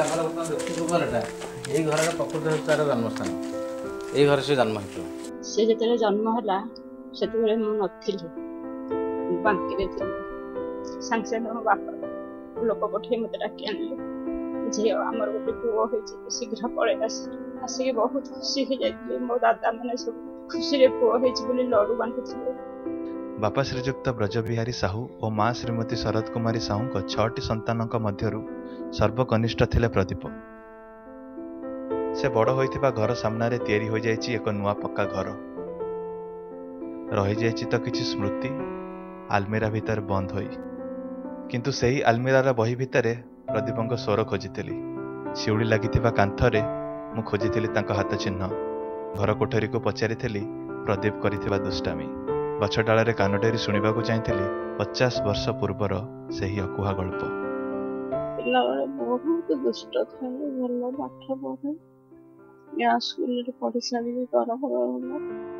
এই ঘরের প্রকৃত হচ্ছে তার জন্মস্থান। এই ঘরে সে জন্ম হয়েছিল। ସେ ଯେତେବେଳେ ଜନ୍ମ ହେଲା ସେତେବେଳେ ମୁଁ ନଥିଲି, ବାଙ୍କିରେ ଥିଲି। ସାଙ୍ଗେ ସାଙ୍ଗେ ମୋ ବାପା ଲୋକ ପଠେଇ ମତେ ଡାକି ଆଣିଲେ, ଝିଅ ଆମର ଗୋଟେ ପୁଅ ହେଇଛି, ଶୀଘ୍ର ପଳେଇ ଆସିକି ବହୁତ ଖୁସି ହେଇଯାଇଥିଲି। ମୋ ଦାଦା ମାନେ ସବୁ ଖୁସିରେ ପୁଅ ହେଇଛି ବୋଲି ଲଡୁ ବାଣ୍ଟୁଥିଲେ। ବାପା ଶ୍ରୀଯୁକ୍ତ ବ୍ରଜବିହାରୀ ସାହୁ ଓ ମା ଶ୍ରୀମତୀ ଶରତ କୁମାରୀ ସାହୁଙ୍କ 6ଟି ସନ୍ତାନଙ୍କ ମଧ୍ୟରୁ ସର୍ବକନିଷ୍ଠ ଥିଲେ ପ୍ରଦୀପ। ସେ ବଡ଼ ହୋଇଥିବା ଘର ସାମ୍ନାରେ ତିଆରି ହୋଇଯାଇଛି ଏକ ନୂଆ ପକ୍କା ଘର। ରହିଯାଇଛି ତ କିଛି ସ୍ମୃତି ଆଲମିରା ଭିତରେ ବନ୍ଦ ହୋଇ। କିନ୍ତୁ ସେହି ଆଲମିରାର ବହି ଭିତରେ ପ୍ରଦୀପଙ୍କ ସ୍ୱର ଖୋଜିଥିଲି। ଶିଉଳି ଲାଗିଥିବା କାନ୍ଥରେ ମୁଁ ଖୋଜିଥିଲି ତାଙ୍କ ହାତ ଚିହ୍ନ। ଘର କୋଠରୀକୁ ପଚାରିଥିଲି ପ୍ରଦୀପ କରିଥିବା ଦୁଷ୍ଟାମି। ଗଛ ଡାଳରେ କାନ ଡେରି ଶୁଣିବାକୁ ଚାହିଁଥିଲି 50 ବର୍ଷ ପୂର୍ବର ସେହି ଅକୁହା ଗଳ୍ପ। ପିଲାବେଳେ ବହୁତ ଦୁଷ୍ଟ ଥାଏ, ଭଲ ପାଠ ପଢେ। ସ୍କୁଲରେ ପଢି ସାରିକି ତରଫ